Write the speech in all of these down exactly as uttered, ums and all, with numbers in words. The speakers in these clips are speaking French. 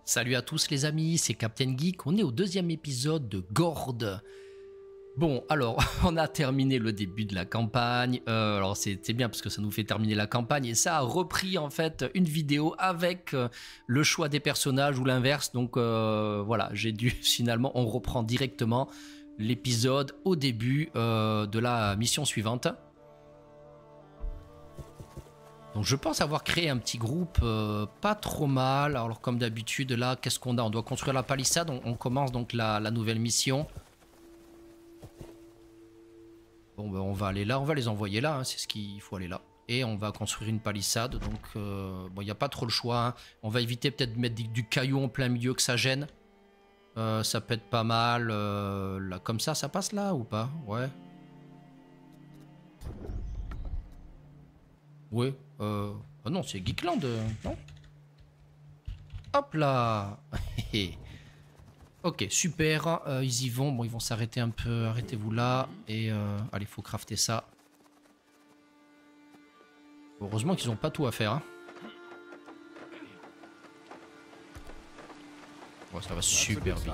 Salut à tous les amis, c'est Captain Geek, on est au deuxième épisode de Gord. Bon, alors, on a terminé le début de la campagne, euh, alors c'est bien parce que ça nous fait terminer la campagne, et ça a repris en fait une vidéo avec euh, le choix des personnages ou l'inverse, donc euh, voilà, j'ai dû finalement, on reprend directement l'épisode au début euh, de la mission suivante. Donc je pense avoir créé un petit groupe euh, pas trop mal. Alors comme d'habitude là, qu'est-ce qu'on a? On doit construire la palissade, on, on commence donc la, la nouvelle mission. Bon ben on va aller là, on va les envoyer là, hein, c'est ce qu'il faut aller là. Et on va construire une palissade, donc euh, bon il n'y a pas trop le choix. Hein. On va éviter peut-être de mettre du, du caillou en plein milieu que ça gêne. Euh, ça peut être pas mal. Euh, là, comme ça, ça passe là ou pas? Ouais. Ouais. Euh... Oh non, c'est Geekland, non? Hop là. Ok, super. Euh, ils y vont. Bon, ils vont s'arrêter un peu. Arrêtez-vous là. Et euh... allez, faut crafter ça. Heureusement qu'ils n'ont pas tout à faire. Hein. Bon, ça va super vite.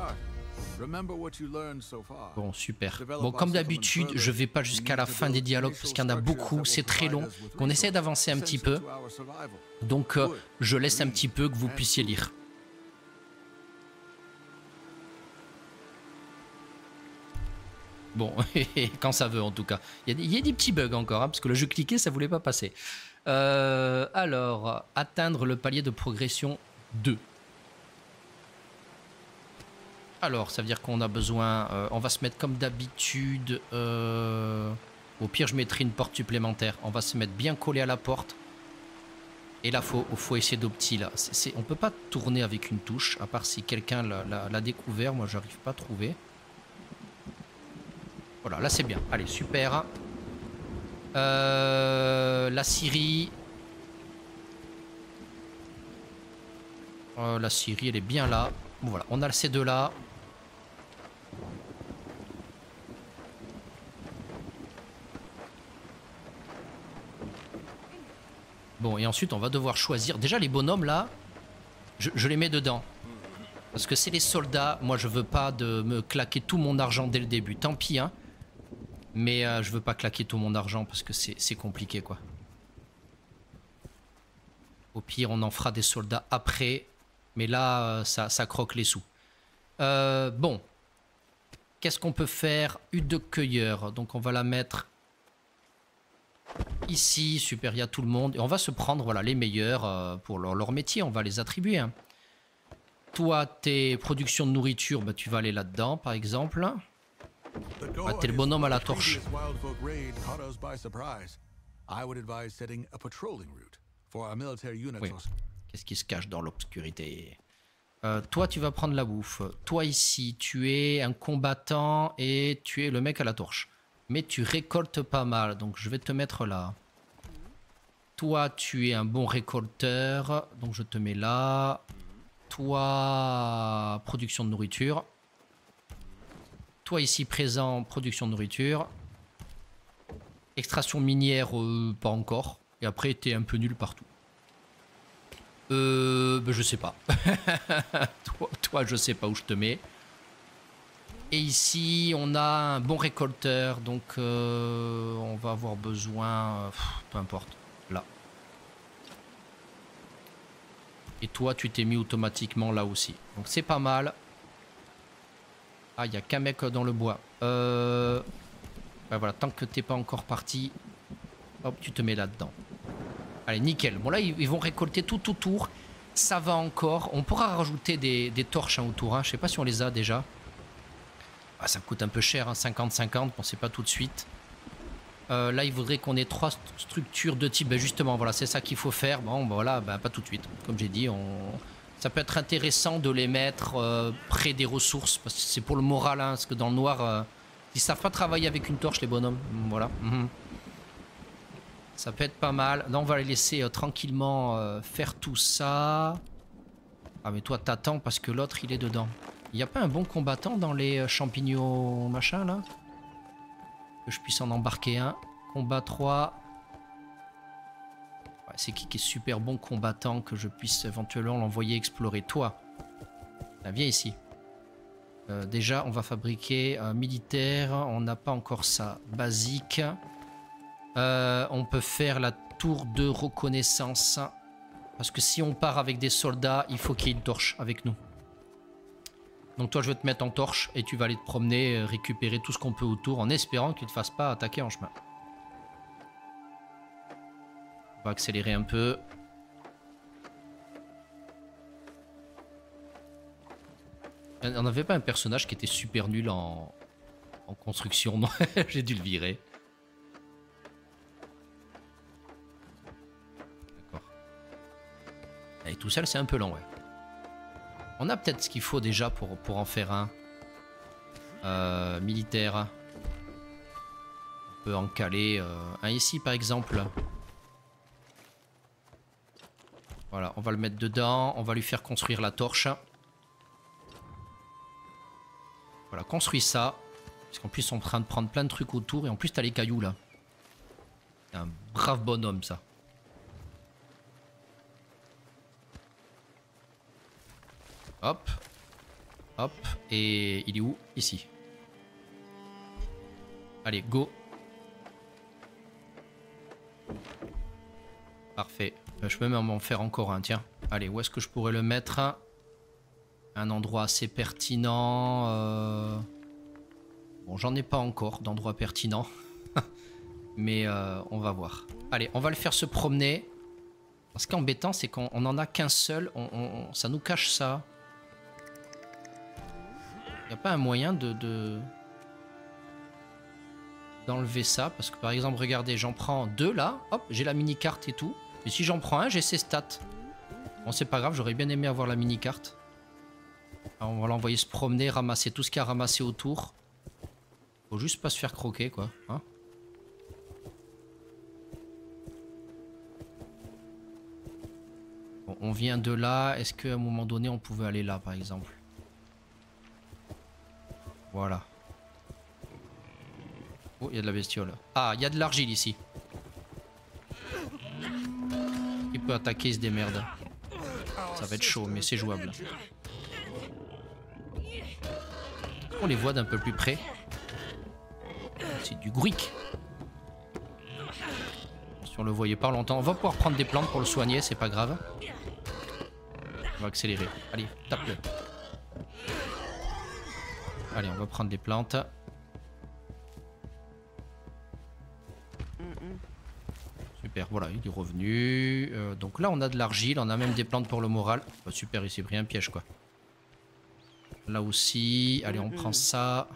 Bon, super. Bon, comme d'habitude, je vais pas jusqu'à la fin des dialogues parce qu'il y en a beaucoup, c'est très long. On essaie d'avancer un petit peu. Donc, euh, je laisse un petit peu que vous puissiez lire. Bon, quand ça veut en tout cas. Il y, y a des petits bugs encore, hein, parce que le jeu cliqué, ça voulait pas passer. Euh, alors, atteindre le palier de progression deux. Alors, ça veut dire qu'on a besoin... Euh, on va se mettre comme d'habitude... Euh, au pire, je mettrai une porte supplémentaire. On va se mettre bien collé à la porte. Et là, il faut, faut essayer d'opti. Là. C est, c est, on ne peut pas tourner avec une touche, à part si quelqu'un l'a découvert. Moi, j'arrive pas à trouver. Voilà, là, c'est bien. Allez, super. Euh, la Syrie... Euh, la Syrie, elle est bien là. Bon, voilà, on a ces deux-là. Bon, et ensuite, on va devoir choisir. Déjà, les bonhommes, là, je, je les mets dedans. Parce que c'est les soldats. Moi, je veux pas de me claquer tout mon argent dès le début. Tant pis, hein. Mais euh, je veux pas claquer tout mon argent parce que c'est compliqué, quoi. Au pire, on en fera des soldats après. Mais là, ça, ça croque les sous. Euh, bon. Qu'est-ce qu'on peut faire? Hutte de cueilleur. Donc, on va la mettre... ici, super, il y a tout le monde. Et on va se prendre voilà, les meilleurs euh, pour leur, leur métier. On va les attribuer. Hein. Toi, tes productions de nourriture, bah, tu vas aller là-dedans, par exemple. Ah, t'es le bonhomme à la torche. Oui. Qu'est-ce qui se cache dans l'obscurité? euh, Toi, tu vas prendre la bouffe. Toi, ici, tu es un combattant et tu es le mec à la torche. Mais tu récoltes pas mal, donc je vais te mettre là. Toi, tu es un bon récolteur, donc je te mets là. Toi, production de nourriture. Toi, ici présent, production de nourriture. Extraction minière, euh, pas encore. Et après, t'es un peu nul partout. Euh, ben, je sais pas. toi, toi, je sais pas où je te mets. Et ici, on a un bon récolteur, donc euh, on va avoir besoin, pff, peu importe, là. Et toi, tu t'es mis automatiquement là aussi. Donc c'est pas mal. Ah, il n'y a qu'un mec dans le bois. Euh... Ben voilà, tant que t'es pas encore parti, hop, tu te mets là-dedans. Allez, nickel. Bon là, ils vont récolter tout autour. Ça va encore. On pourra rajouter des, des torches hein, autour. Hein. Je sais pas si on les a déjà. Ah, ça coûte un peu cher, hein, cinquante cinquante, bon c'est pas tout de suite. Euh, là il faudrait qu'on ait trois st structures de type, ben justement voilà c'est ça qu'il faut faire. Bon ben, voilà, ben, pas tout de suite. Comme j'ai dit, on... ça peut être intéressant de les mettre euh, près des ressources, parce que c'est pour le moral, hein, parce que dans le noir, euh, ils savent pas travailler avec une torche les bonhommes. Voilà. Mm-hmm. Ça peut être pas mal. Là on va les laisser euh, tranquillement euh, faire tout ça. Ah mais toi t'attends parce que l'autre il est dedans. Il n'y a pas un bon combattant dans les champignons machin là? Que je puisse en embarquer un. Combat trois. Ouais, c'est qui qui est super bon combattant que je puisse éventuellement l'envoyer explorer? Toi. Ah, viens ici. Euh, déjà, on va fabriquer un militaire. On n'a pas encore ça. Basique. Euh, on peut faire la tour de reconnaissance. Parce que si on part avec des soldats, il faut qu'il y ait une torche avec nous. Donc toi, je vais te mettre en torche et tu vas aller te promener, récupérer tout ce qu'on peut autour en espérant qu'il ne te fasse pas attaquer en chemin. On va accélérer un peu. On n'avait pas un personnage qui était super nul en, en construction, non? J'ai dû le virer. D'accord. Et tout seul, c'est un peu lent, ouais. On a peut-être ce qu'il faut déjà pour, pour en faire un. Euh, militaire. On peut en caler euh, un ici, par exemple. Voilà, on va le mettre dedans. On va lui faire construire la torche. Voilà, construis ça. Parce qu'en plus, on est en train de prendre plein de trucs autour. Et en plus, t'as les cailloux, là. C'est un brave bonhomme, ça. Hop. Hop. Et il est où? Ici. Allez, go. Parfait. Je peux même en faire encore un, tiens. Allez, où est-ce que je pourrais le mettre? Un endroit assez pertinent. Euh... Bon, j'en ai pas encore d'endroit pertinent. Mais euh, on va voir. Allez, on va le faire se promener. Ce qui est embêtant, c'est qu'on en a qu'un seul. On, on, ça nous cache ça. Il n'y a pas un moyen de... de... d'enlever ça. Parce que par exemple, regardez, j'en prends deux là. Hop, j'ai la mini-carte et tout. Et si j'en prends un, j'ai ses stats. Bon, c'est pas grave, j'aurais bien aimé avoir la mini-carte. On va l'envoyer se promener, ramasser tout ce qu'il y a à ramasser autour. Faut juste pas se faire croquer, quoi. Hein, bon, on vient de là. Est-ce qu'à un moment donné, on pouvait aller là, par exemple? Voilà. Oh, il y a de la bestiole. Ah, il y a de l'argile ici. Il peut attaquer, il se démerde. Ça va être chaud, mais c'est jouable. On les voit d'un peu plus près. C'est du gruic. Si on le voyait pas longtemps, on va pouvoir prendre des plantes pour le soigner, c'est pas grave. On va accélérer. Allez, tape-le. Allez, on va prendre des plantes. Super, voilà, il est revenu. Euh, donc là, on a de l'argile, on a même des plantes pour le moral. Bah, super, il s'est pris un piège, quoi. Là aussi, allez, on prend ça.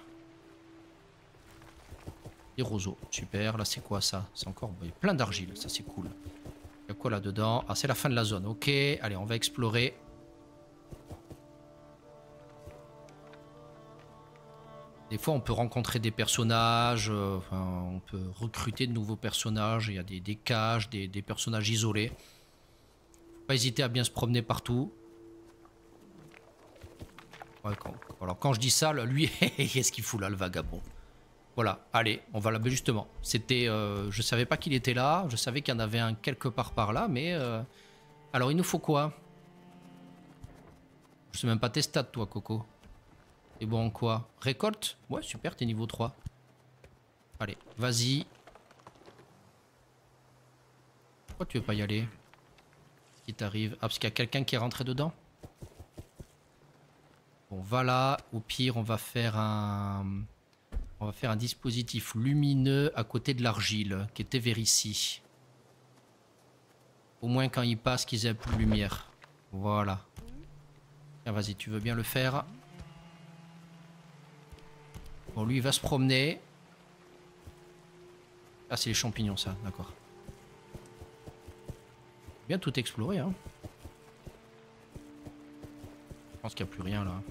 Des roseaux, super. Là, c'est quoi ça? C'est encore il y a plein d'argile, ça c'est cool. Il y a quoi là-dedans? Ah, c'est la fin de la zone, ok. Allez, on va explorer. Des fois, on peut rencontrer des personnages, euh, enfin, on peut recruter de nouveaux personnages. Il y a des, des cages, des, des personnages isolés. Faut pas hésiter à bien se promener partout. Ouais, quand, alors, quand je dis ça, là, lui, qu'est-ce qu'il fout là, le vagabond? Voilà, allez, on va là. Justement, c'était, euh, je savais pas qu'il était là. Je savais qu'il y en avait un quelque part par là, mais euh, alors, il nous faut quoi? Je sais même pas tes stats, toi, Coco. Et bon, en quoi? Récolte? Ouais, super, t'es niveau trois. Allez, vas-y. Pourquoi tu veux pas y aller? Qu'est-ce qui t'arrive? Ah, parce qu'il y a quelqu'un qui est rentré dedans? Bon, voilà. Au pire, on va faire un... On va faire un dispositif lumineux à côté de l'argile, qui était vers ici. Au moins, quand il passe, qu'ils aient plus de lumière. Voilà. Tiens, vas-y, tu veux bien le faire? Bon, lui, il va se promener. Ah, c'est les champignons, ça. D'accord. Bien tout explorer, hein. Je pense qu'il n'y a plus rien, là.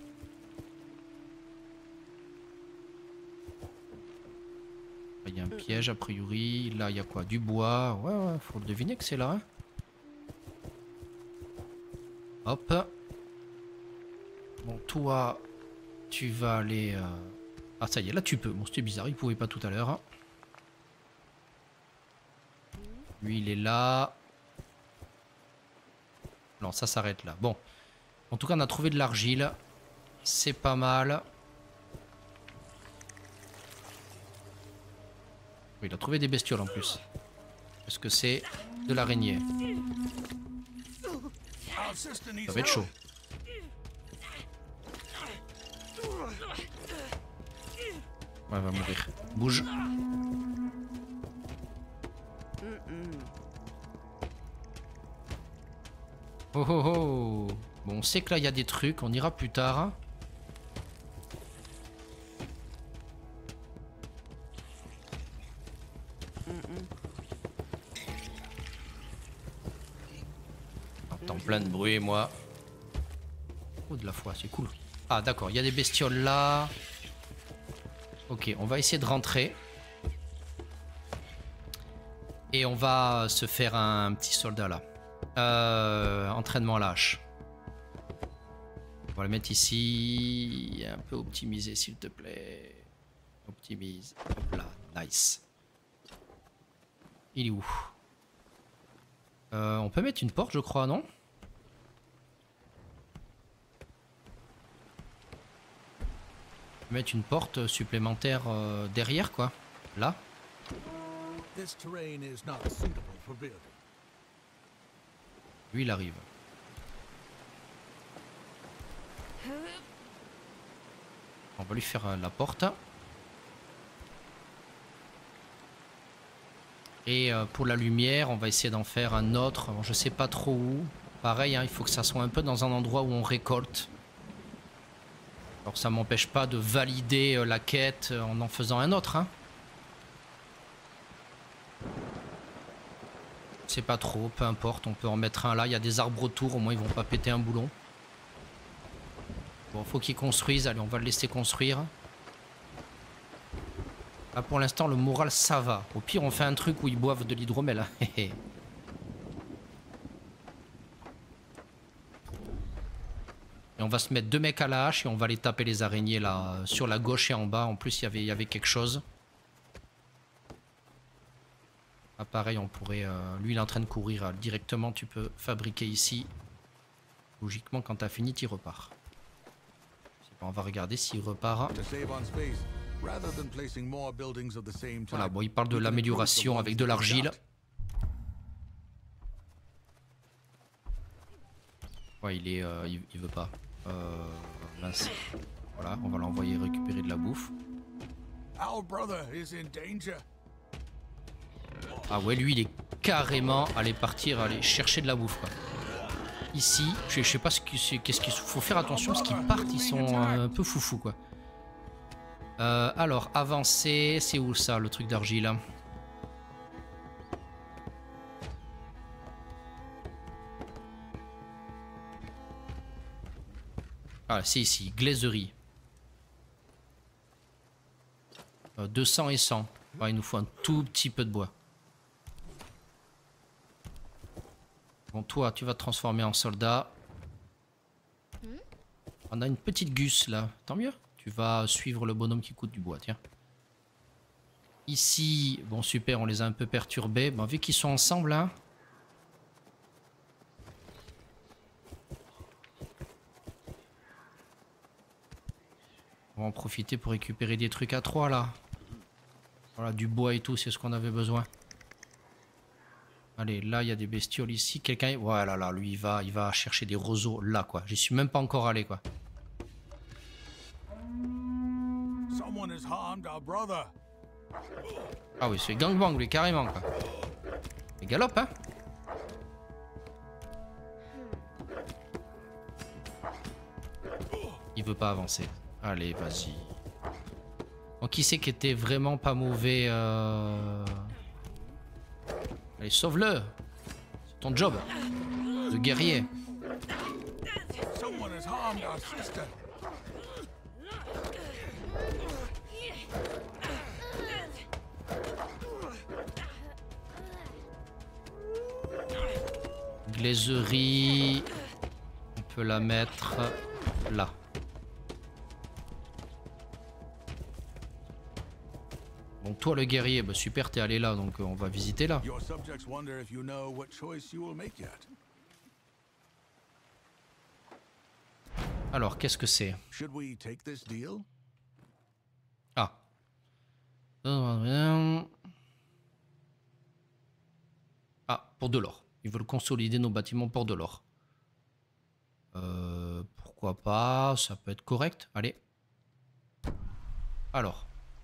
Il y a un piège, a priori. Là, il y a quoi? Du bois. Ouais, ouais, faut le deviner que c'est là, hein. Hop. Bon, toi, tu vas aller... Euh... Ah, ça y est, là, tu peux. Bon, c'était bizarre, il pouvait pas tout à l'heure. Lui, il est là. Non, ça s'arrête là. Bon. En tout cas, on a trouvé de l'argile. c'est pas mal. Oui, il a trouvé des bestioles en plus. Est-ce que c'est de l'araignée? Ça va être chaud. Ouais, elle va mourir. Bouge. Oh oh oh. Bon, on sait que là il y a des trucs, on ira plus tard. J'entends plein de bruit, moi. Oh, de la foi, c'est cool. Ah, d'accord, il y a des bestioles là. Ok, on va essayer de rentrer. Et on va se faire un petit soldat là. Euh, entraînement à la hache. On va le mettre ici. Un peu optimisé, s'il te plaît. Optimise. Hop là, nice. Il est où? euh, On peut mettre une porte, je crois, non? Mettre une porte supplémentaire euh, derrière, quoi. Là. Lui, il arrive. On va lui faire euh, la porte. Et euh, pour la lumière, on va essayer d'en faire un autre. Bon, je sais pas trop où. Pareil, hein, il faut que ça soit un peu dans un endroit où on récolte. Alors ça m'empêche pas de valider euh, la quête en en faisant un autre. Hein. C'est pas trop, peu importe, on peut en mettre un là. Il y a des arbres autour, au moins ils vont pas péter un boulon. Bon, faut qu'ils construisent. Allez, on va le laisser construire. Là, pour l'instant, le moral, ça va. Au pire, on fait un truc où ils boivent de l'hydromel. Et on va se mettre deux mecs à la hache et on va les taper les araignées là, sur la gauche et en bas. En plus, il y avait, il y avait quelque chose. Ah, pareil, on pourrait... Euh, lui, il est en train de courir. Euh, directement, tu peux fabriquer ici. Logiquement, quand tu as fini, tu repars. Bon, on va regarder s'il repart. Voilà, bon, il parle de l'amélioration avec de l'argile. Ouais, il est... Euh, il, il veut pas. Euh, mince. Voilà, on va l'envoyer récupérer de la bouffe. Ah ouais, lui, il est carrément allé partir, aller chercher de la bouffe, quoi. Ici, je, je sais pas ce qu'est-ce qu'il faut faire attention parce qu'ils partent, ils sont un peu foufous, quoi. Euh, alors, avancer, c'est où ça, le truc d'argile? Ah, c'est ici, glaiserie. Euh, deux cents et cent. Ah, il nous faut un tout petit peu de bois. Bon, toi, tu vas te transformer en soldat. On a une petite gus, là. Tant mieux. Tu vas suivre le bonhomme qui coûte du bois, tiens. Ici, bon, super, on les a un peu perturbés. Bon, vu qu'ils sont ensemble, hein. On va en profiter pour récupérer des trucs à trois, là. Voilà, du bois et tout, c'est ce qu'on avait besoin. Allez, là, il y a des bestioles ici. Quelqu'un... Voilà, là, lui, il va, il va chercher des roseaux là, quoi. J'y suis même pas encore allé, quoi. Ah oui, c'est gangbang, lui, carrément, quoi. Et galope, hein. Il veut pas avancer. Allez, vas-y. Donc, qui c'est qui était vraiment pas mauvais euh... Allez, sauve-le. C'est ton job de guerrier. Glaiserie. On peut la mettre là. Bon, toi le guerrier, bah super, t'es allé là, donc euh, on va visiter là. Alors, qu'est-ce que c'est? Ah. Ah, pour de l'or. Ils veulent consolider nos bâtiments pour de l'or. Euh, pourquoi pas? Ça peut être correct. Allez. Alors.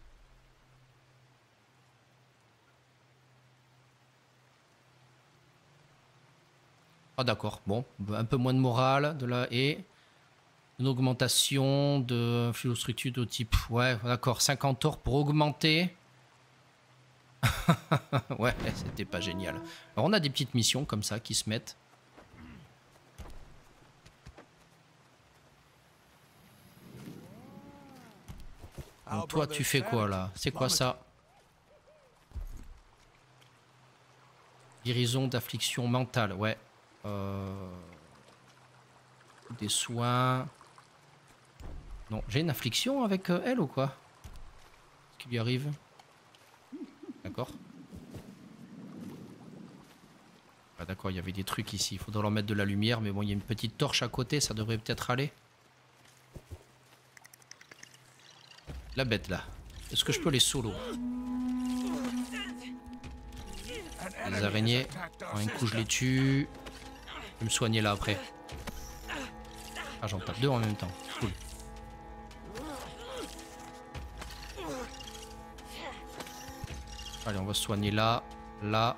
Ah d'accord, bon, un peu moins de morale de la et une augmentation de philostructure de type. Ouais, d'accord, cinquante or pour augmenter. Ouais, c'était pas génial. Alors on a des petites missions comme ça qui se mettent. Donc toi tu fais quoi là? C'est quoi ça? Guérison d'affliction mentale, ouais. Euh... Des soins. Non, j'ai une affliction avec euh, elle ou quoi? Qu'est-ce qui lui arrive? D'accord. Ah d'accord, il y avait des trucs ici. Il faudrait leur mettre de la lumière, mais bon, il y a une petite torche à côté, ça devrait peut-être aller. La bête là. Est-ce que je peux les solo? Les araignées. En un coup je les tue. Je vais me soigner là après. Ah j'en tape deux en même temps. Cool. Allez on va se soigner là. Là.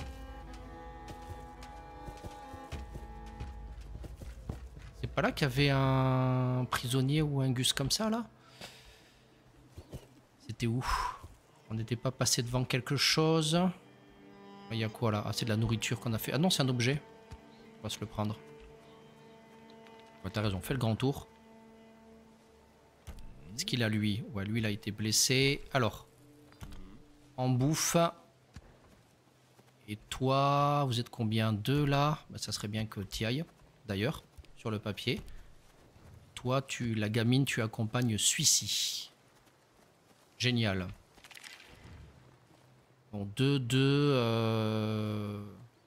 C'est pas là qu'il y avait un prisonnier ou un gus comme ça là? C'était où? On n'était pas passé devant quelque chose? Il y a quoi là? Ah c'est de la nourriture qu'on a fait. Ah non c'est un objet. On va se le prendre. Ouais, t'as raison, fais le grand tour. Est-ce qu'il a lui? Ouais, lui il a été blessé. Alors, en bouffe. Et toi, vous êtes combien? Deux là? Bah, ça serait bien que tu ailles, d'ailleurs, sur le papier. Toi, tu, la gamine, tu accompagnes celui-ci. Génial. Bon, deux, deux. Euh...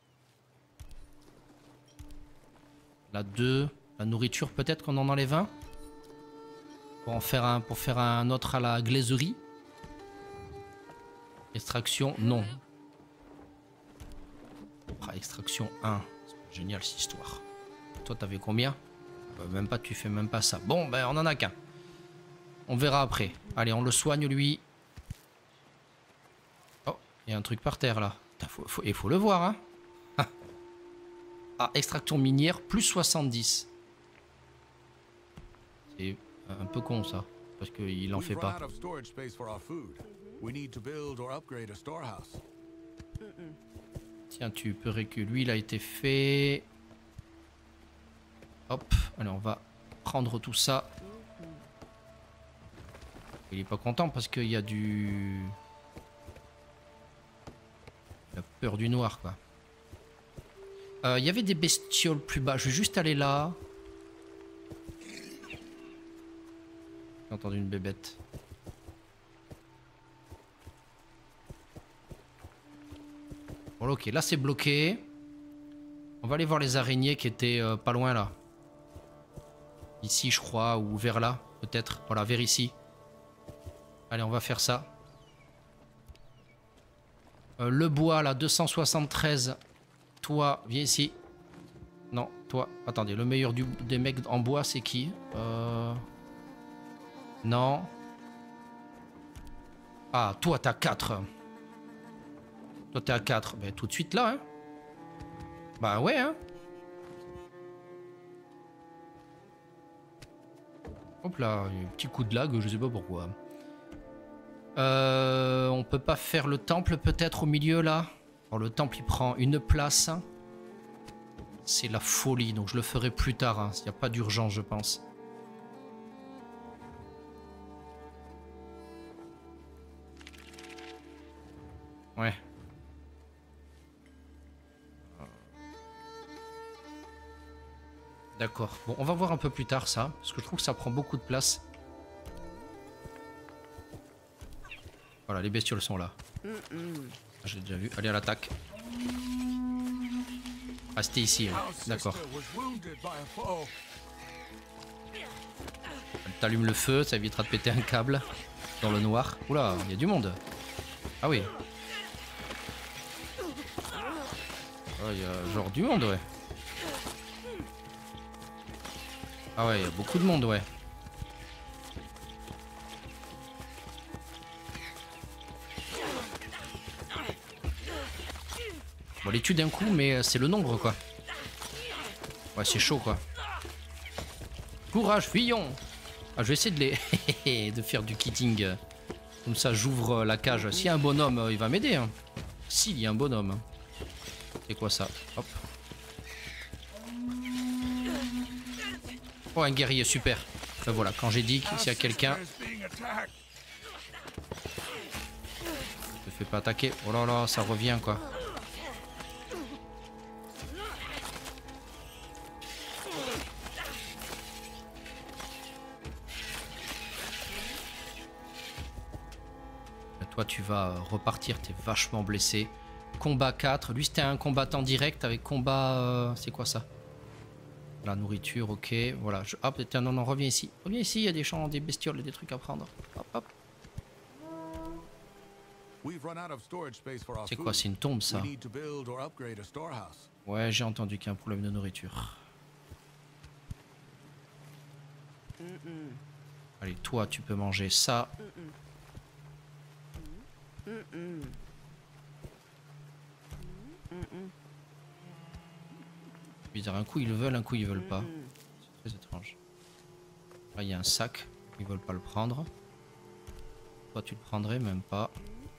La deux. La nourriture, peut-être qu'on en enlève un? Pour en faire un, pour faire un autre à la glaiserie. Extraction, non. Ah, extraction un. C'est génial cette histoire. Toi, t'avais combien? euh, Même pas, tu fais même pas ça. Bon, ben, on en a qu'un. On verra après. Allez, on le soigne, lui. Oh, il y a un truc par terre, là. Il faut, faut, faut le voir, hein. Ah, extraction minière, plus soixante-dix. C'est un peu con, ça. Parce qu'il en fait pas. Tiens, tu peux réculer. Lui, il a été fait. Hop. Allez, on va prendre tout ça. Il est pas content parce qu'il y a du... La peur du noir, quoi. Euh, il y avait des bestioles plus bas. Je vais juste aller là. J'ai entendu une bébête. Bon, ok, là c'est bloqué. On va aller voir les araignées qui étaient euh, pas loin là. Ici, je crois, ou vers là, peut-être. Voilà, vers ici. Allez, on va faire ça. Euh, le bois, là, deux cent soixante-treize. Toi, viens ici. Non, toi. Attendez, le meilleur du, des mecs en bois, c'est qui? euh... Non. Ah, toi, t'as quatre. Toi, t'es à quatre. Ben, tout de suite là, hein. Bah ouais, hein. Hop là, un petit coup de lag, je sais pas pourquoi. Euh, on peut pas faire le temple peut-être au milieu là? Alors le temple il prend une place. C'est la folie, donc je le ferai plus tard. Hein. Il n'y a pas d'urgence, je pense. Ouais. D'accord. Bon, on va voir un peu plus tard ça, parce que je trouve que ça prend beaucoup de place. Voilà, les bestioles sont là. J'ai déjà vu. Allez à l'attaque. Ah, c'était ici. Hein. D'accord. t'allumes le feu, ça évitera de péter un câble dans le noir. Oula, il y a du monde. Ah oui. Oh, il y a genre du monde, ouais. Ah ouais, il y a beaucoup de monde, ouais. Bon, les tue d'un coup, mais c'est le nombre, quoi. Ouais, c'est chaud, quoi. Courage, fuyons. Ah, je vais essayer de les... de faire du kitting. Comme ça, j'ouvre la cage. S'il y a un bonhomme, il va m'aider. Hein. S'il y a un bonhomme. C'est quoi ça? Hop. Oh, un guerrier, super. Ben voilà, quand j'ai dit qu'il y a quelqu'un... Ne fais pas attaquer. Oh là là, ça revient, quoi. Toi, tu vas repartir, t'es vachement blessé. Combat quatre. Lui, c'était un combattant direct avec combat... Euh, c'est quoi ça? La nourriture, ok. Voilà. Je... Hop, tiens, non, non, reviens ici. Reviens ici, il y a des champs, des bestioles et des trucs à prendre. Hop, hop. C'est quoi? C'est une tombe, ça? Ouais, j'ai entendu qu'il y a un problème de nourriture. Allez, toi, tu peux manger ça. Bizarre, un coup ils le veulent, un coup ils veulent pas. C'est très étrange. Là il y a un sac, ils veulent pas le prendre. Toi tu le prendrais même pas.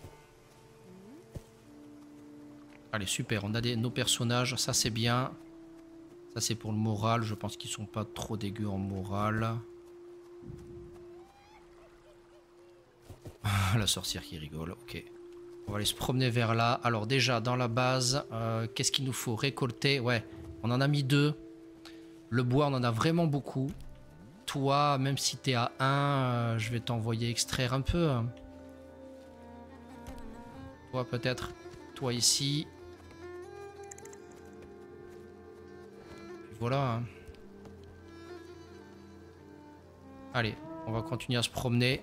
Allez super, on a des, nos personnages, ça c'est bien. Ça c'est pour le moral, je pense qu'ils sont pas trop dégueux en moral. La sorcière qui rigole, ok. On va aller se promener vers là. Alors déjà, dans la base, euh, qu'est-ce qu'il nous faut? Récolter, ouais, on en a mis deux. Le bois, on en a vraiment beaucoup. Toi, même si t'es à un, euh, je vais t'envoyer extraire un peu. Toi peut-être. Toi ici. Puis voilà. Hein. Allez. On va continuer à se promener.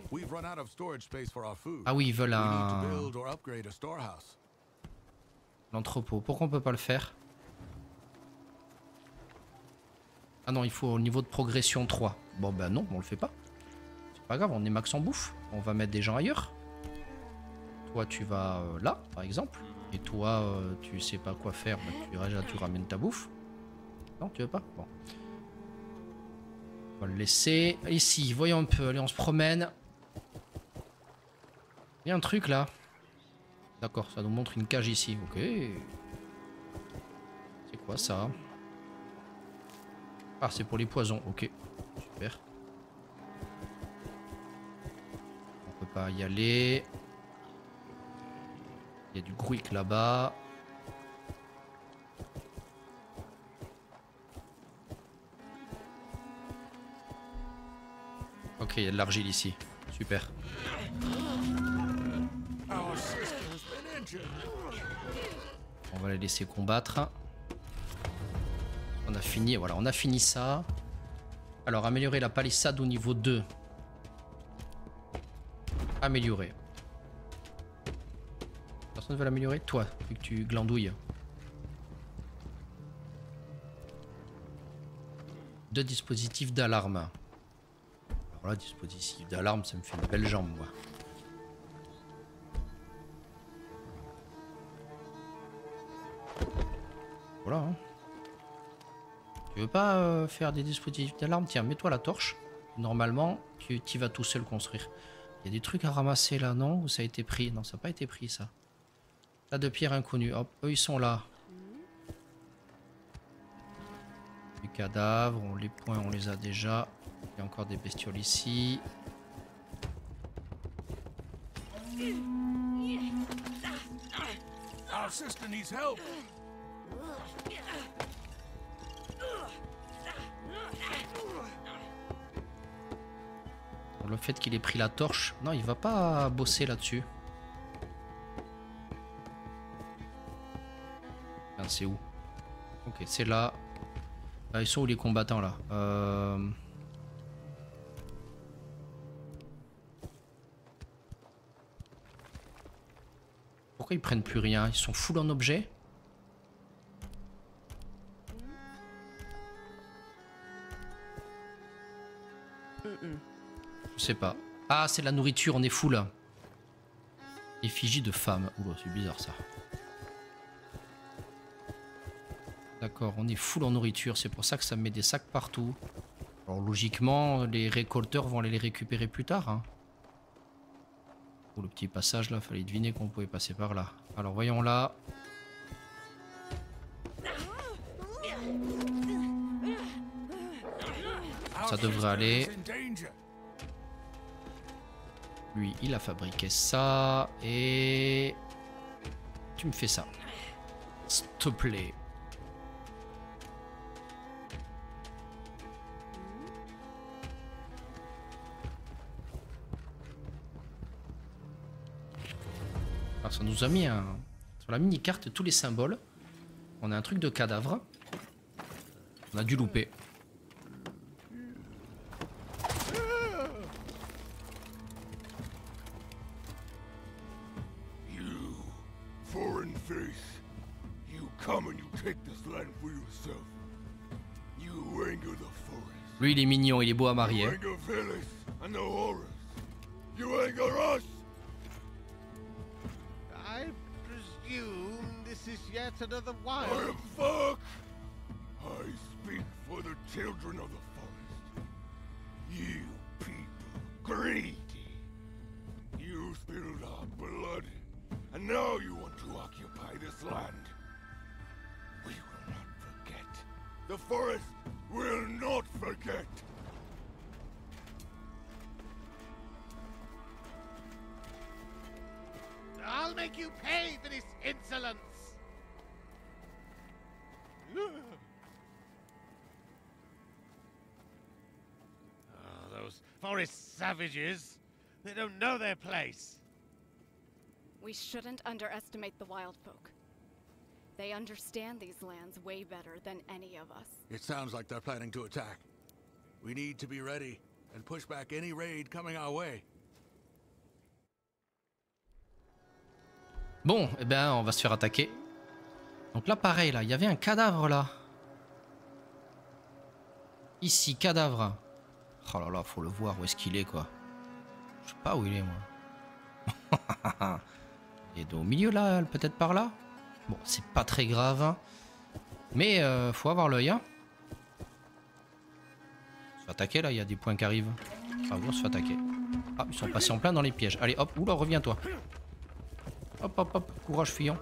Ah oui, ils veulent un... l'entrepôt. Pourquoi on peut pas le faire? Ah non, il faut au niveau de progression trois. Bon ben non, on le fait pas. C'est pas grave, on est max en bouffe. On va mettre des gens ailleurs. Toi, tu vas euh, là, par exemple. Et toi, euh, tu sais pas quoi faire. Bah, tu, tu ramènes ta bouffe. Non, tu veux pas? Bon. On va le laisser. Ici, voyons un peu. Allez, on se promène. Il y a un truc là. D'accord, ça nous montre une cage ici. Ok. C'est quoi ça? Ah, c'est pour les poisons. Ok. Super. On peut pas y aller. Il y a du gruic là-bas. Ok, il y a de l'argile ici. Super. On va les laisser combattre. On a fini, voilà, on a fini ça. Alors, améliorer la palissade au niveau deux. Améliorer. Personne ne veut l'améliorer? Toi, vu que tu glandouilles. Deux dispositifs d'alarme. Alors là, dispositif d'alarme, ça me fait une belle jambe, moi. Voilà. Hein. Tu veux pas euh, faire des dispositifs d'alarme? Tiens, mets-toi la torche. Normalement, tu y vas tout seul construire. Il y a des trucs à ramasser là, non? Ou ça a été pris? Non, ça n'a pas été pris, ça. Là, de pierre inconnue. Hop, eux, ils sont là. Les cadavres, on, les points, on les a déjà. Il y a encore des bestioles ici. Our sister needs help. Le fait qu'il ait pris la torche, non, il va pas bosser là-dessus. C'est où? Ok, c'est là. Ah, ils sont où les combattants là? euh... Pourquoi ils prennent plus rien? Ils sont full en objet? Je sais pas. Ah, c'est la nourriture, on est fou là. Effigie de femme. Oula, c'est bizarre ça. D'accord, on est full en nourriture, c'est pour ça que ça me met des sacs partout. Alors logiquement, les récolteurs vont aller les récupérer plus tard. Hein. Oh, le petit passage là, fallait deviner qu'on pouvait passer par là. Alors voyons là. Ça devrait aller. Lui, il a fabriqué ça. Et... tu me fais ça. S'il te plaît. Alors ça nous a mis un... sur la mini-carte tous les symboles. On a un truc de cadavre. On a dû louper. Lui il est mignon, il est beau à marier. I presume this is yet another wild. I am fuck. I speak for the children of the forest. You people, greedy. You spilled our blood, and now you want to occupy this land. We will not forget. The forest will not forget. I'll make you pay for this insolence! Oh, those forest savages! They don't know their place! We shouldn't underestimate the wild folk. They understand these lands way better than any of us. It sounds like they're planning to attack. We need to be ready and push back any raid coming our way. Bon, eh ben, on va se faire attaquer. Donc là, pareil, là, il y avait un cadavre, là. Ici, cadavre. Oh là là, faut le voir, où est-ce qu'il est, quoi. Je sais pas où il est, moi. Il est au milieu, là, peut-être par là. Bon, c'est pas très grave. Hein. Mais, euh, faut avoir l'œil, hein. On se fait attaquer, là, il y a des points qui arrivent. Ah oui, on se fait attaquer. Ah, ils sont passés en plein dans les pièges. Allez, hop, oula, reviens-toi. Hop, hop, hop, courage, fuyant.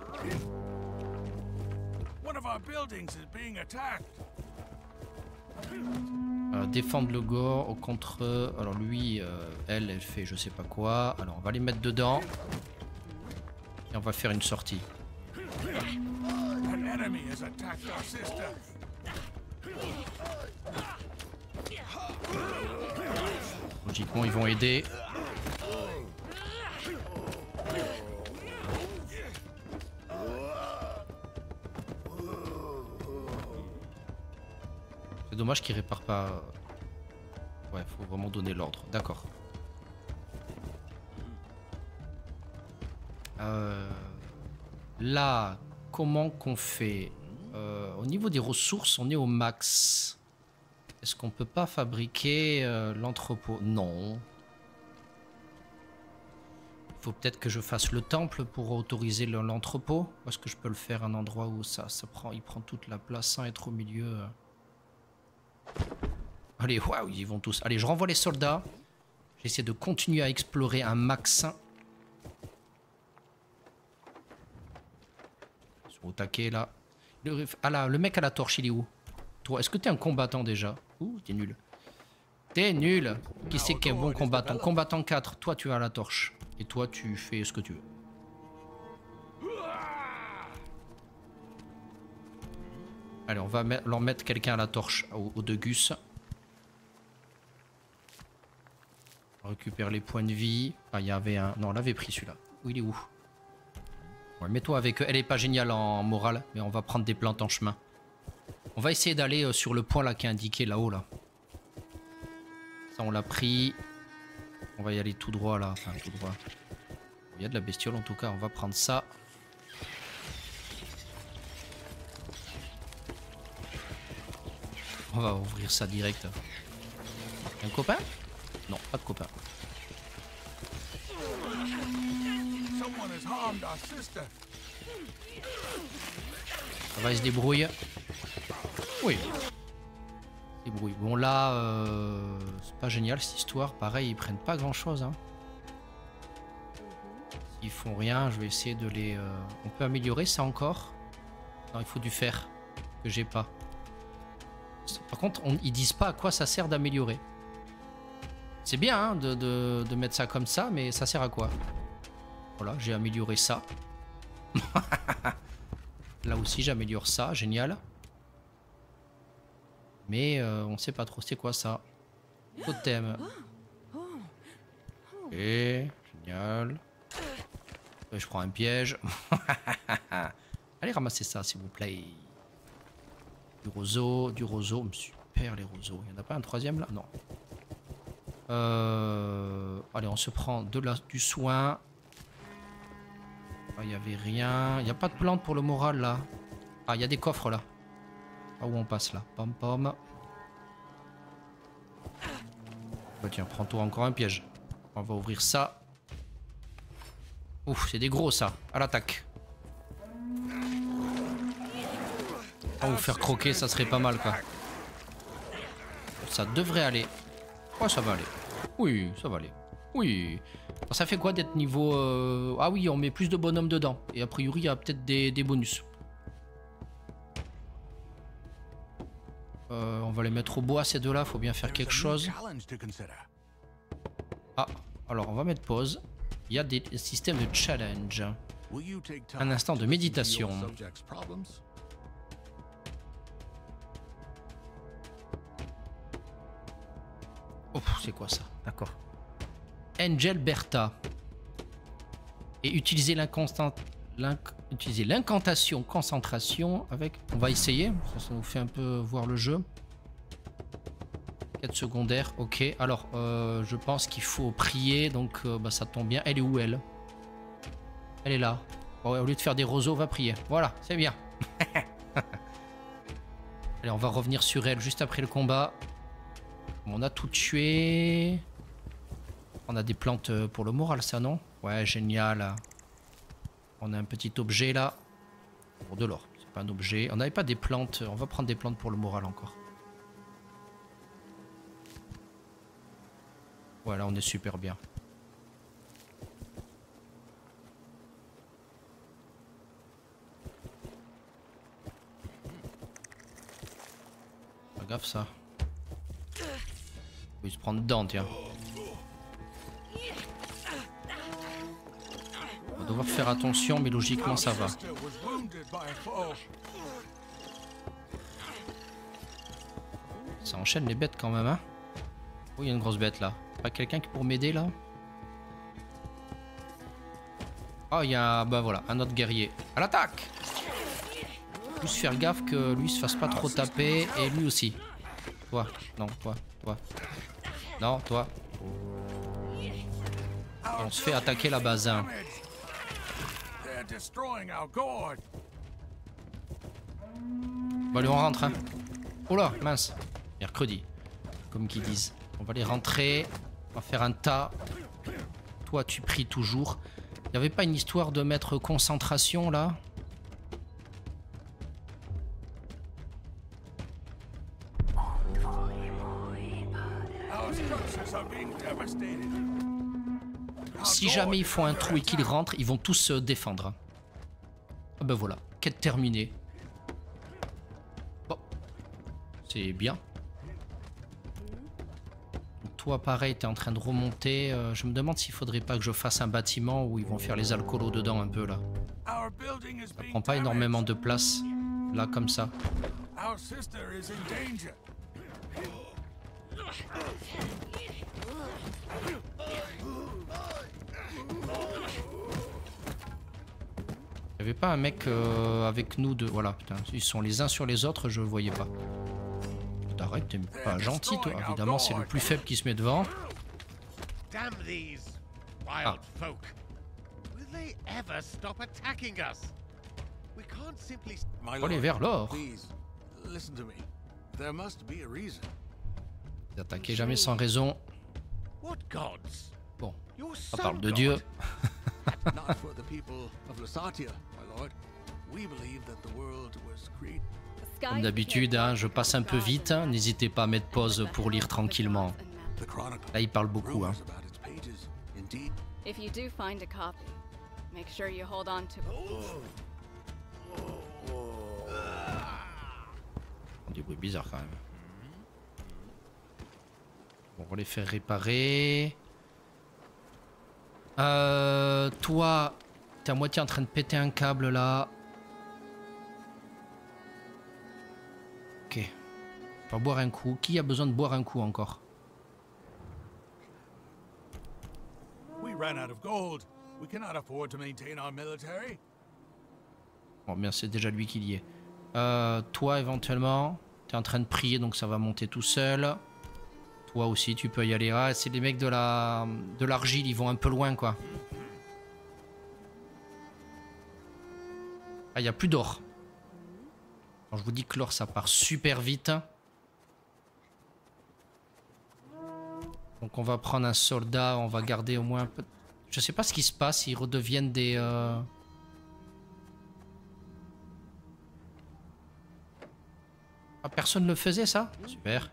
Euh, défendre le gore contre... Alors lui, euh, elle, elle fait je sais pas quoi. Alors on va les mettre dedans. Et on va faire une sortie. Logiquement, ils vont aider. C'est dommage qu'il répare pas. Ouais, faut vraiment donner l'ordre. D'accord. Euh, là, comment qu'on fait euh, au niveau des ressources, on est au max. Est-ce qu'on peut pas fabriquer euh, l'entrepôt? Non. Il faut peut-être que je fasse le temple pour autoriser l'entrepôt. Ou est-ce que je peux le faire à un endroit où ça, ça prend, il prend toute la place sans être au milieu? Allez, waouh, ils y vont tous. Allez, je renvoie les soldats. J'essaie de continuer à explorer un max. Ils sont au taquet là. Le, ah là, le mec à la torche, il est où? Toi, est-ce que t'es un combattant déjà? Ouh, t'es nul. T'es nul. Qui c'est qui est un bon combattant? Combattant quatre, toi tu as la torche. Et toi tu fais ce que tu veux. Allez, on va leur mettre quelqu'un à la torche, au, au de Gus. On récupère les points de vie. Ah, il y avait un... Non, on l'avait pris celui-là. Où il est où? Ouais, mets-toi avec eux. Elle est pas géniale en morale, mais on va prendre des plantes en chemin. On va essayer d'aller sur le point là qui est indiqué là-haut là. Ça, on l'a pris. On va y aller tout droit là. Enfin, tout droit. Il y a de la bestiole en tout cas. On va prendre ça. On va ouvrir ça direct. Un copain? Non, pas de copain. Someone has harmed our sister. Ça va, il se débrouille. Oui. Il se débrouille. Bon là, euh, c'est pas génial cette histoire. Pareil, ils prennent pas grand chose. Hein. S'ils font rien, je vais essayer de les... Euh... On peut améliorer ça encore? Non, il faut du fer que j'ai pas. Par contre, on, ils disent pas à quoi ça sert d'améliorer. C'est bien hein, de, de, de mettre ça comme ça, mais ça sert à quoi? Voilà, j'ai amélioré ça. Là aussi, j'améliore ça, génial. Mais euh, on sait pas trop c'est quoi ça. Totem. Ok, génial. Euh, je prends un piège. Allez, ramassez ça, s'il vous plaît. Du roseau, du roseau. Super, les roseaux. Il n'y en a pas un troisième, là? Non. Euh... Allez, on se prend de la... du soin. Il n'y avait rien. Il n'y a pas de plante pour le moral, là. Ah, il y a des coffres, là. Ah, où on passe, là? Pom, pom. Bah, tiens, prends-toi encore un piège. On va ouvrir ça. Ouf, c'est des gros, ça. À l'attaque. On va vous faire croquer, ça serait pas mal, quoi. Ça devrait aller. Ouais, ça va aller. Oui, ça va aller. Oui. Ça fait quoi d'être niveau... Euh... Ah oui, on met plus de bonhommes dedans. Et a priori, il y a peut-être des, des bonus. Euh, on va les mettre au bois, ces deux-là. Faut bien faire quelque chose. Ah, alors on va mettre pause. Il y a des systèmes de challenge. Un instant de méditation. Oh, c'est quoi ça? D'accord. Angel Bertha. Et utiliser l'inconstant... Utiliser l'incantation concentration avec... On va essayer. Ça, ça nous fait un peu voir le jeu. Quête secondaire. Ok. Alors, euh, je pense qu'il faut prier. Donc, euh, bah, ça tombe bien. Elle est où, elle? Elle est là. Bon, au lieu de faire des roseaux, on va prier. Voilà, c'est bien. Allez, on va revenir sur elle juste après le combat. On a tout tué. On a des plantes pour le moral, ça, non? Ouais, génial. On a un petit objet, là. Pour de l'or. C'est pas un objet. On n'avait pas des plantes. On va prendre des plantes pour le moral, encore. Voilà, on est super bien. Pas gaffe, ça. Il se prend dedans, tiens. On va devoir faire attention, mais logiquement ça va. Ça enchaîne les bêtes quand même, hein. Oh, il y a une grosse bête là. Pas quelqu'un qui pour m'aider là? Oh, il y a... Bah voilà, un autre guerrier. À l'attaque! Juste faire gaffe que lui se fasse pas trop taper, et lui aussi. Toi, non, toi, toi. Non, toi. On se fait attaquer la base. Hein. Bon, allez, on rentre. Hein. Oh là, mince. Mercredi, comme qu'ils disent. On va les rentrer. On va faire un tas. Toi, tu pries toujours. Il n'y avait pas une histoire de mettre concentration, là? Si jamais ils font un trou et qu'ils rentrent, ils vont tous se défendre. Ah ben voilà, quête terminée. Bon, c'est bien. Toi, pareil, t'es en train de remonter. Euh, je me demande s'il faudrait pas que je fasse un bâtiment où ils vont faire les alcoolos dedans un peu là. Ça prend pas énormément de place là comme ça. Il n'y avait pas un mec euh, avec nous de... Voilà, putain, ils sont les uns sur les autres, je le voyais pas. T'arrêtes, t'es pas gentil, toi. Évidemment, c'est le plus faible qui se met devant. Ah. Faut aller vers l'or. There must be a reason. Attaquez jamais sans raison. What gods? Bon, Your on son parle de god. Dieu. Not for the people of Lusatia, my lord. We believe that the world was created. The sky Comme d'habitude, hein, je passe un peu vite. hein. N'hésitez pas à mettre pause pour lire tranquillement. The chronicle. Là, il parle beaucoup. Hein. Rumors about its pages. Indeed. If you do find a copy, make sure you hold on to it. Des bruits bizarres quand même. Bon, on va les faire réparer. Euh, toi, t'es à moitié en train de péter un câble là. Ok. On va boire un coup. Qui a besoin de boire un coup encore? We ran out of gold. We cannot afford to maintain our military. Bon, bien, c'est déjà lui qui y est. Euh, toi, éventuellement, t'es en train de prier, donc ça va monter tout seul. Toi aussi, tu peux y aller. Ah, c'est les mecs de la de l'argile, ils vont un peu loin, quoi. Ah, il n'y a plus d'or. Alors, je vous dis que l'or, ça part super vite. Donc, on va prendre un soldat, on va garder au moins un peu... Je sais pas ce qui se passe, ils redeviennent des... Euh... Ah, personne ne le faisait, ça? Super.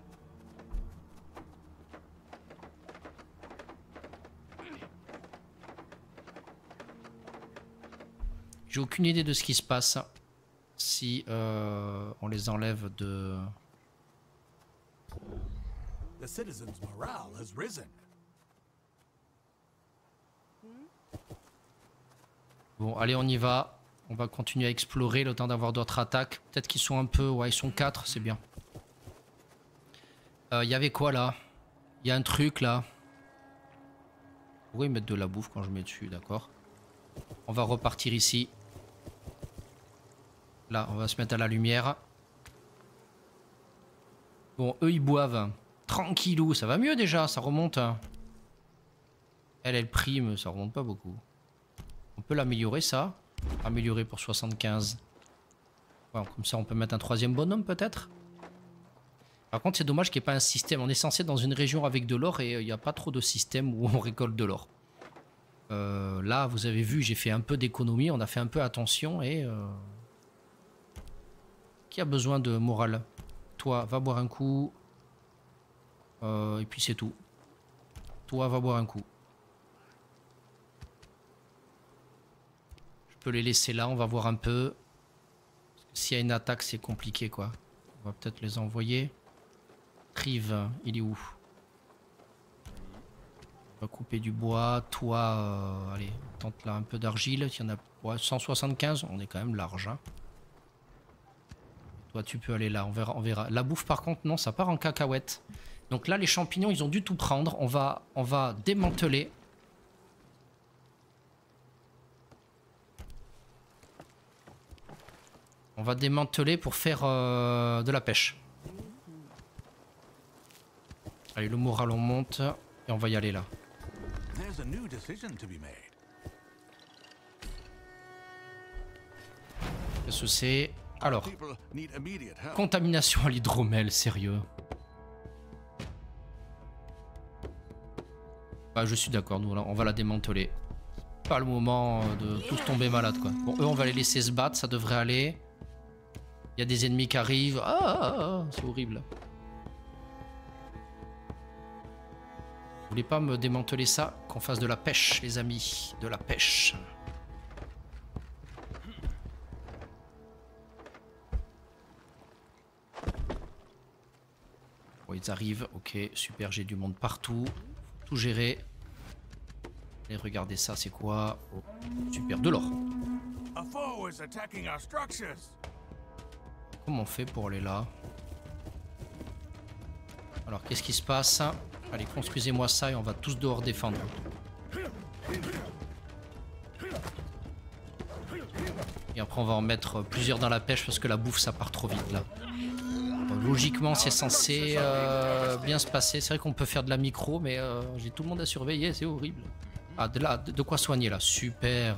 J'ai aucune idée de ce qui se passe si euh, on les enlève de... The citizens' morale has risen. Bon, allez, on y va. On va continuer à explorer le temps d'avoir d'autres attaques. Peut-être qu'ils sont un peu... Ouais, ils sont quatre, c'est bien. Il euh, y avait quoi, là? Il y a un truc, là. Pourquoi ils mettent de la bouffe quand je mets dessus, d'accord? On va repartir ici. Là, on va se mettre à la lumière. Bon, eux, ils boivent. Tranquillou, ça va mieux déjà, ça remonte. Elle, elle prime, ça remonte pas beaucoup. On peut l'améliorer, ça. Améliorer pour soixante-quinze. Bon, comme ça, on peut mettre un troisième bonhomme, peut-être. Par contre, c'est dommage qu'il n'y ait pas un système. On est censé être dans une région avec de l'or et il n'y a pas trop de système où on récolte de l'or. Euh, là, vous avez vu, j'ai fait un peu d'économie. On a fait un peu attention et... Euh... Qui a besoin de morale? Toi, va boire un coup. Euh, et puis c'est tout. Toi, va boire un coup. Je peux les laisser là, on va voir un peu. S'il y a une attaque, c'est compliqué, quoi. On va peut-être les envoyer. Rive, il est où? On va couper du bois. Toi, euh, allez, tente là un peu d'argile. Il y en a ouais, cent soixante-quinze, on est quand même large, hein. Toi, tu peux aller là, on verra, on verra. La bouffe, par contre, non, ça part en cacahuète. Donc là, les champignons, ils ont dû tout prendre. On va, on va démanteler. On va démanteler pour faire euh, de la pêche. Allez, le moral, on monte. Et on va y aller là. There's a new decision to be made. Qu'est-ce que c'est? Alors, People need immediate help. contamination à l'hydromel, sérieux. Bah, je suis d'accord, nous, on va la démanteler. Pas le moment de tous tomber malades, quoi. Bon, eux, on va les laisser se battre, ça devrait aller. Il y a des ennemis qui arrivent. Ah, ah, ah, c'est horrible. Vous voulez pas me démanteler ça? Qu'on fasse de la pêche, les amis. De la pêche. Bon, ils arrivent. Ok, super, j'ai du monde partout. Faut tout gérer. Et regardez ça, c'est quoi? Oh, super, de l'or. A foe is attacking our structures. Comment on fait pour aller là? Alors, qu'est-ce qui se passe? Allez, construisez-moi ça et on va tous dehors défendre. Et après, on va en mettre plusieurs dans la pêche parce que la bouffe, ça part trop vite là. Bon, logiquement, c'est censé euh, bien se passer. C'est vrai qu'on peut faire de la micro, mais euh, j'ai tout le monde à surveiller, c'est horrible. Ah, de, là, de, de quoi soigner là? Super.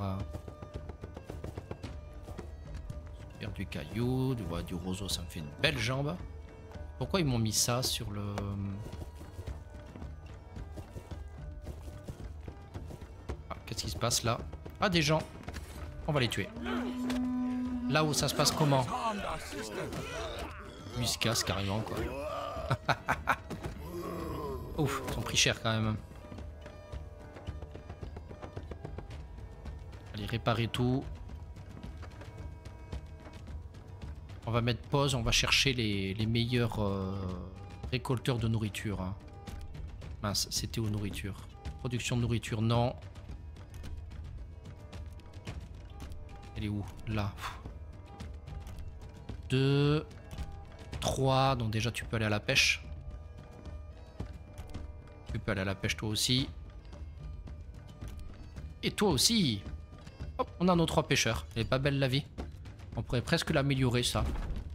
Super du caillou, du, ouais, du roseau, ça me fait une belle jambe. Pourquoi ils m'ont mis ça sur le... Ah, qu'est-ce qui se passe là? Ah, des gens. On va les tuer. Là où ça se passe comment? Lui, il se casse carrément, quoi. Ouf, ils ont pris cher quand même. Allez, réparer tout. On va mettre pause, on va chercher les, les meilleurs euh, récolteurs de nourriture. Hein. Mince, c'était aux nourritures. Production de nourriture, non. Elle est où? Là. deux, trois, donc déjà tu peux aller à la pêche. Tu peux aller à la pêche toi aussi. Et toi aussi. Hop, on a nos trois pêcheurs. Elle est pas belle la vie. On pourrait presque l'améliorer ça.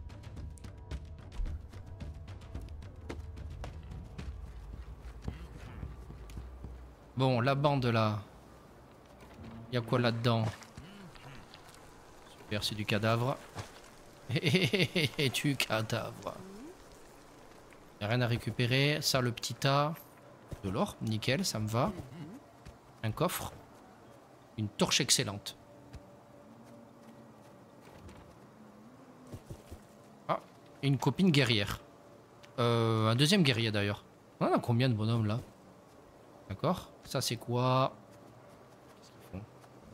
Bon, la bande là. Il y a quoi là-dedans? Super, c'est du cadavre. Et du cadavre. Il n'y a rien à récupérer. Ça, le petit tas. De l'or, nickel, ça me va. Un coffre. Une torche excellente. Ah, et une copine guerrière. Euh, un deuxième guerrier d'ailleurs. On en a combien de bonhommes là? D'accord. Ça c'est quoi? Qu'est-ce qu'ils font?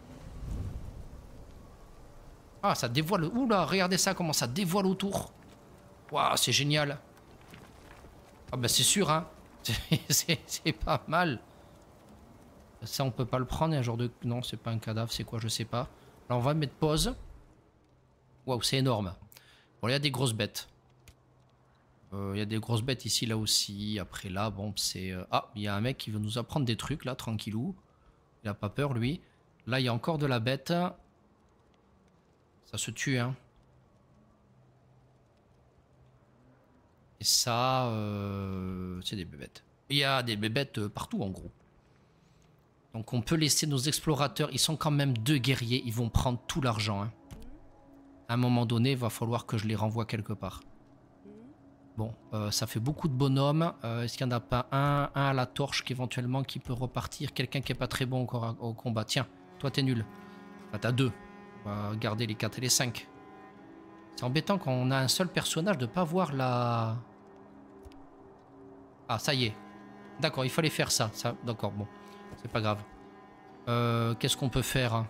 Ah, ça dévoile. Oula, regardez ça, comment ça dévoile autour. Waouh, c'est génial. Ah bah c'est sûr, hein. C'est pas mal. Ça, on peut pas le prendre. Un genre de... Non, c'est pas un cadavre, c'est quoi? Je sais pas. Là, on va mettre pause. Waouh, c'est énorme. Bon, il y a des grosses bêtes. Euh, il y a des grosses bêtes ici, là aussi. Après, là, bon, c'est... Euh... Ah, il y a un mec qui veut nous apprendre des trucs, là, tranquillou. Il a pas peur, lui. Là, il y a encore de la bête. Ça se tue, hein. Et ça, euh... c'est des bébêtes. Il y a des bébêtes partout, en gros. Donc on peut laisser nos explorateurs, ils sont quand même deux guerriers, ils vont prendre tout l'argent. Hein. À un moment donné, il va falloir que je les renvoie quelque part. Bon, euh, ça fait beaucoup de bonhommes. Euh, Est-ce qu'il n'y en a pas un, un à la torche qui éventuellement qui peut repartir? Quelqu'un qui n'est pas très bon encore au combat. Tiens, toi t'es nul. Enfin, t'as deux. On va garder les quatre et les cinq. C'est embêtant quand on a un seul personnage de ne pas voir la... Ah, ça y est. D'accord, il fallait faire ça. ça D'accord, bon. C'est pas grave. Euh, Qu'est-ce qu'on peut faire?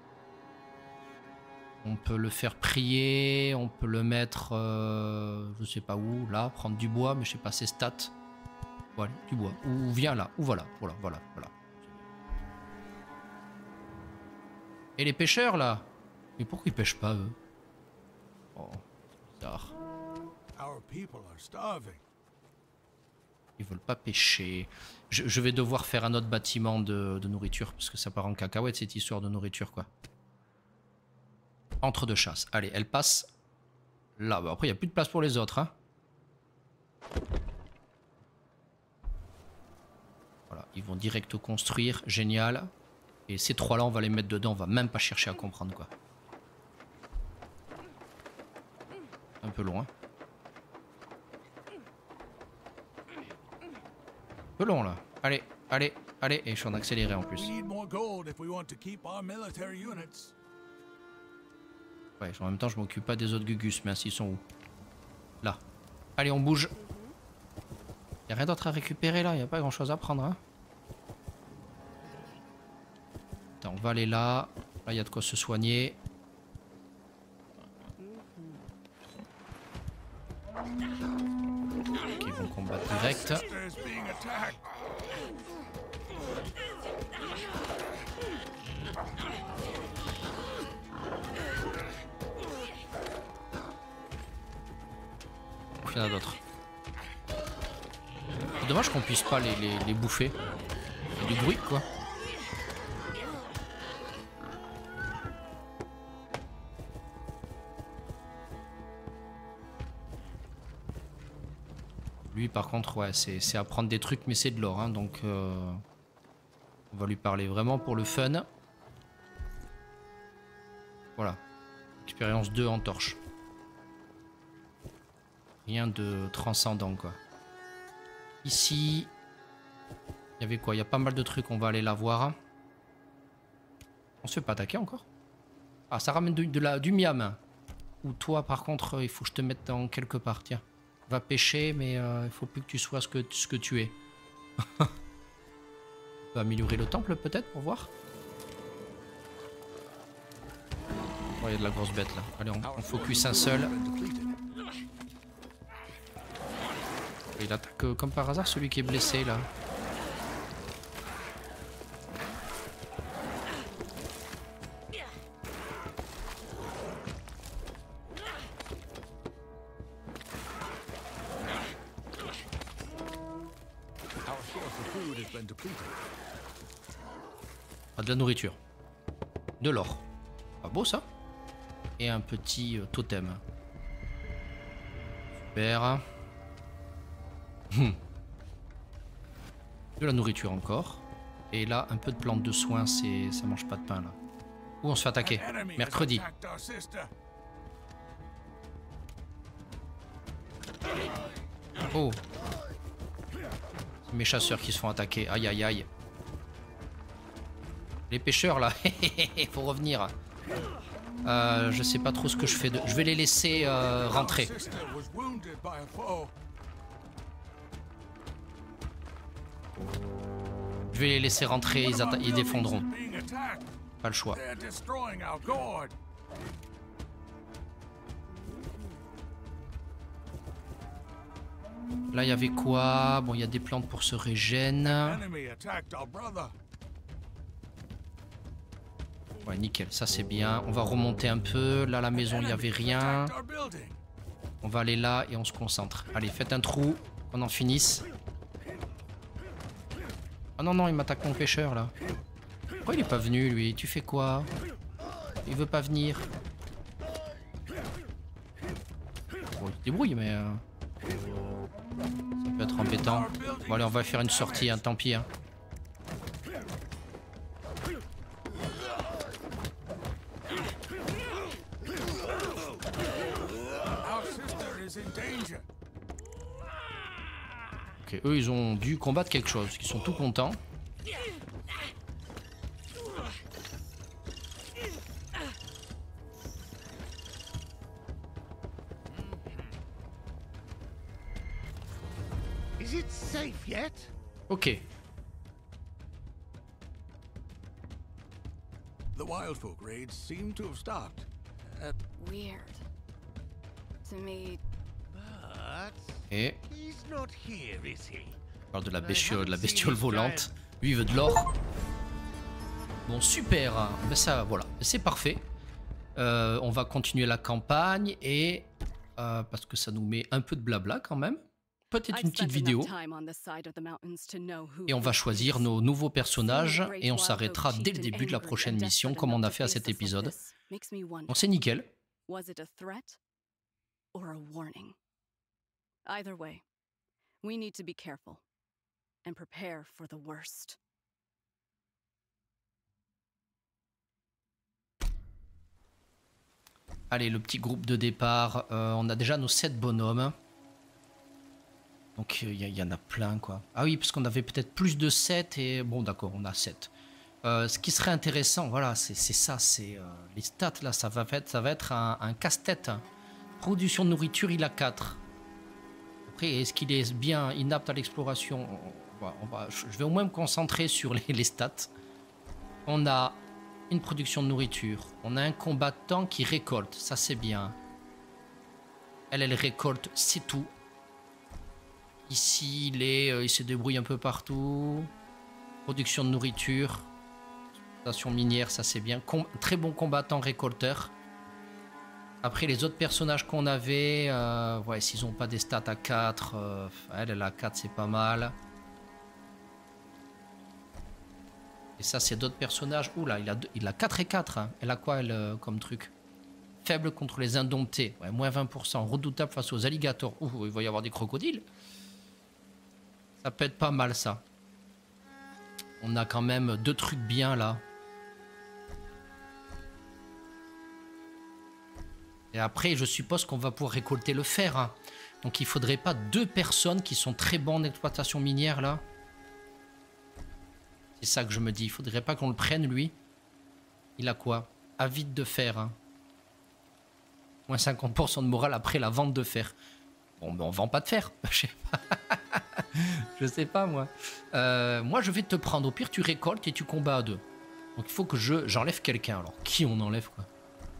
On peut le faire prier. On peut le mettre... Euh, je sais pas où. Là, prendre du bois. Mais je sais pas ses stats. Voilà, du bois. Ou viens là. Ou voilà. Voilà, voilà, voilà. Et les pêcheurs, là? Mais pourquoi ils pêchent pas, eux? Oh, bizarre. Our people are starving. Ils veulent pas pêcher. Je, je vais devoir faire un autre bâtiment de, de nourriture. Parce que ça part en cacahuète cette histoire de nourriture, quoi. Entre deux chasses. Allez, elle passe là. Bah, après, il n'y a plus de place pour les autres. Hein. Voilà, ils vont direct construire. Génial. Et ces trois-là, on va les mettre dedans. On va même pas chercher à comprendre, quoi. Un peu loin. Un peu long là. Allez, allez, allez. Et je suis en accéléré en plus. Ouais, en même temps, je m'occupe pas des autres Gugus. Mais ils sont où? Là. Allez, on bouge. Y a rien d'autre à récupérer là. Y a pas grand chose à prendre. Hein. Attends, on va aller là. Là, y a de quoi se soigner. Ils vont combattre direct. Il y en a d'autres. C'est dommage qu'on puisse pas les, les, les bouffer. Il y a du bruit quoi. Lui par contre ouais c'est à prendre des trucs mais c'est de l'or hein, donc euh, on va lui parler vraiment pour le fun. Voilà. Expérience deux en torche. Rien de transcendant, quoi. Ici, il y avait quoi? Il y a pas mal de trucs, on va aller la voir. On se fait pas attaquer encore? Ah, ça ramène de, de la, du miam. Ou toi, par contre, il faut que je te mette dans quelque part. Tiens, va pêcher, mais euh, il faut plus que tu sois ce que, ce que tu es. On peut améliorer le temple, peut-être, pour voir. Oh, il y a de la grosse bête, là. Allez, on, on focus un seul. Il attaque euh, comme par hasard celui qui est blessé, là. Ah, de la nourriture. De l'or. Pas beau, ça? Et un petit euh, totem. Super. De la nourriture encore. Et là, un peu de plantes de soins, c'est ça mange pas de pain, là. Où on se fait attaquer? Mercredi. Oh. C'est mes chasseurs qui se font attaquer. Aïe, aïe, aïe. Les pêcheurs, là. Faut revenir. Euh, je sais pas trop ce que je fais. De... Je vais les laisser euh, rentrer. Je vais les laisser rentrer, ils, ils défendront. Pas le choix. Là, il y avait quoi? Bon, il y a des plantes pour se régénérer. Ouais, nickel, ça c'est bien. On va remonter un peu. Là, la maison, il n'y avait rien. On va aller là et on se concentre. Allez, faites un trou, qu'on en finisse. Ah non, non, il m'attaque mon pêcheur, là. Pourquoi il est pas venu, lui? Tu fais quoi? Il veut pas venir. Bon, il se débrouille, mais... Euh... ça peut être embêtant. Bon, allez, on va faire une sortie, hein, tant pis. Hein. Ok, eux, ils ont dû combattre quelque chose. Ils sont tout contents. Is it safe yet? Ok. The wild folk raids seem to have stopped. Uh, Weird. To me, But Et he's not here, is he? on parle de la bestiole, de la bestiole volante. Lui, il veut de l'or. Bon, super. Ben ça, voilà. C'est parfait. Euh, on va continuer la campagne et... Euh, parce que ça nous met un peu de blabla quand même. Peut-être une petite vidéo. Et on va choisir nos nouveaux personnages et on s'arrêtera dès le début de la prochaine mission comme on a fait à cet épisode. Bon, c'est nickel. Either way, we need to be careful and prepare for the worst. Allez, le petit groupe de départ. Euh, on a déjà nos sept bonhommes. Donc il y, y en a plein, quoi. Ah oui, parce qu'on avait peut-être plus de sept et... Bon, d'accord, on a sept. Euh, ce qui serait intéressant, voilà, c'est ça, c'est... Euh, les stats, là, ça va être, ça va être un, un casse-tête. Hein. Production de nourriture, il a quatre. Après, est-ce qu'il est bien inapte à l'exploration? Je vais au moins me concentrer sur les, les stats. On a une production de nourriture. On a un combattant qui récolte. Ça, c'est bien. Elle, elle récolte, c'est tout. Ici, il, est, euh, il se débrouille un peu partout. Production de nourriture. Station minière, ça, c'est bien. Com très bon combattant récolteur. Après, les autres personnages qu'on avait, euh, ouais, s'ils n'ont pas des stats à quatre, euh, elle, elle a quatre, c'est pas mal. Et ça, c'est d'autres personnages. Oula, il a, il a quatre et quatre. Hein. Elle a quoi, elle, euh, comme truc? Faible contre les indomptés. Ouais, moins vingt pour cent. Redoutable face aux alligators. Ouh, il va y avoir des crocodiles. Ça peut être pas mal, ça. On a quand même deux trucs bien, là. Et après, je suppose qu'on va pouvoir récolter le fer. Hein. Donc il faudrait pas deux personnes qui sont très bons en exploitation minière là. C'est ça que je me dis. Il faudrait pas qu'on le prenne lui. Il a quoi? Avide de fer. Hein. Moins cinquante pour cent de morale après la vente de fer. Bon, ben on vend pas de fer. Je sais pas. Je sais pas moi. Euh, moi je vais te prendre. Au pire tu récoltes et tu combats à deux. Donc il faut que je j'enlève quelqu'un. Alors qui on enlève quoi?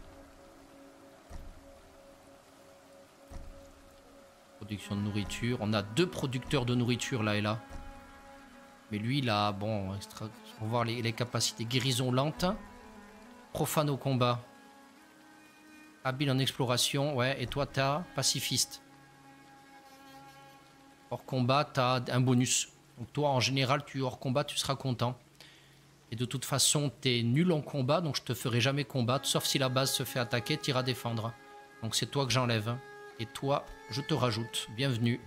Production de nourriture. On a deux producteurs de nourriture là et là. Mais lui il a bon extra... on va voir les, les capacités. Guérison lente. Profane au combat. Habile en exploration. Ouais. Et toi t'as pacifiste. Hors combat, tu as un bonus. Donc toi, en général, tu hors combat, tu seras content. Et de toute façon, tu es nul en combat, donc je te ferai jamais combattre. Sauf si la base se fait attaquer, tu iras défendre. Donc c'est toi que j'enlève. Et toi, je te rajoute. Bienvenue.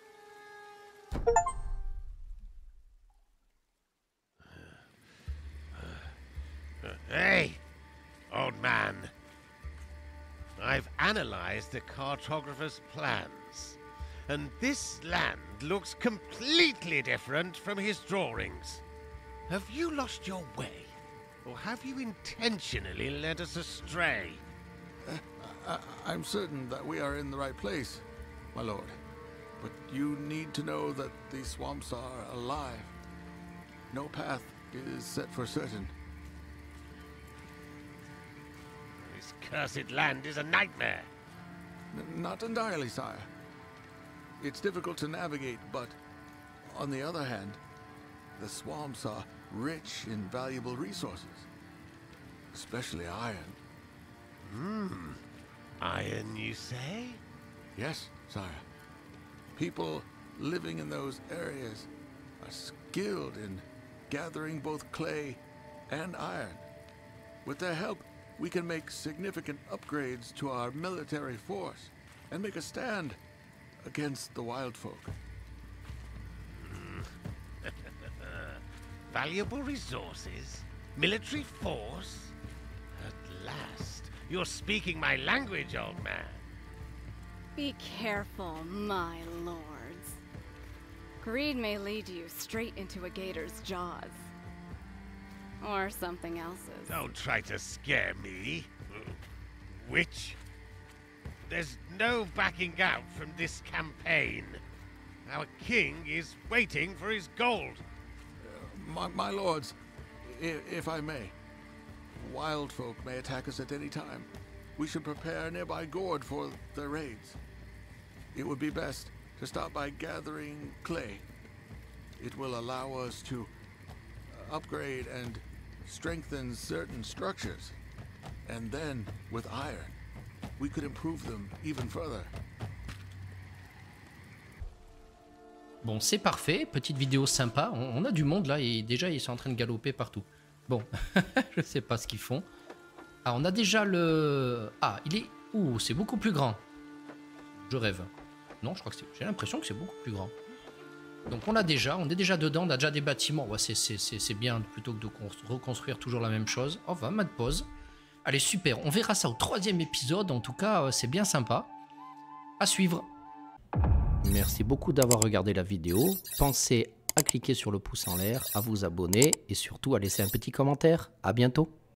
Hey, old man. I've analyzed the cartographer's plans. And this land looks completely different from his drawings. Have you lost your way? Or have you intentionally led us astray? Uh, I, I'm certain that we are in the right place, my lord. But you need to know that these swamps are alive. No path is set for certain. This cursed land is a nightmare. N- not entirely, sire. It's difficult to navigate, but on the other hand, the swamps are rich in valuable resources, especially iron. Hmm. Iron, you say? Yes, sire. People living in those areas are skilled in gathering both clay and iron. With their help, we can make significant upgrades to our military force and make a stand against the wild folk. Valuable resources? Military force? At last, you're speaking my language, old man. Be careful, my lords. Greed may lead you straight into a gator's jaws. Or something else's. Don't try to scare me, witch. There's no backing out from this campaign. Our king is waiting for his gold. Uh, my, my lords, if, if I may, wild folk may attack us at any time. We should prepare nearby Gord for their raids. It would be best to start by gathering clay. It will allow us to upgrade and strengthen certain structures. And then, with iron, we could improve them even further. Bon, c'est parfait. Petite vidéo sympa. On, on a du monde là et déjà ils sont en train de galoper partout. Bon, je sais pas ce qu'ils font. Ah, on a déjà le... Ah, il est... Ouh, c'est beaucoup plus grand. Je rêve. Non, je crois que c'est... J'ai l'impression que c'est beaucoup plus grand. Donc on l'a déjà, on est déjà dedans, on a déjà des bâtiments. Ouais, c'est bien plutôt que de reconstruire toujours la même chose. On va mettre pause. Allez, super, on verra ça au troisième épisode. En tout cas, c'est bien sympa. À suivre. Merci beaucoup d'avoir regardé la vidéo. Pensez à cliquer sur le pouce en l'air, à vous abonner et surtout à laisser un petit commentaire. À bientôt.